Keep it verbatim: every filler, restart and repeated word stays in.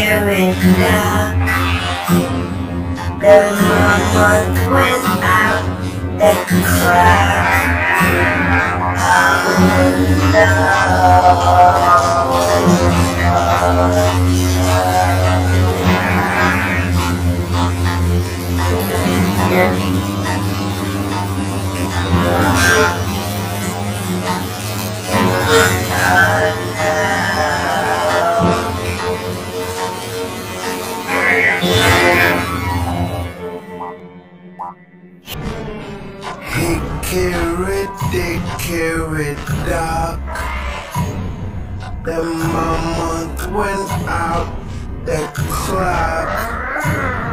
hickory dock. The mammoth went out the crack. Oh hickory dickory dock. The mammoth went out the clock.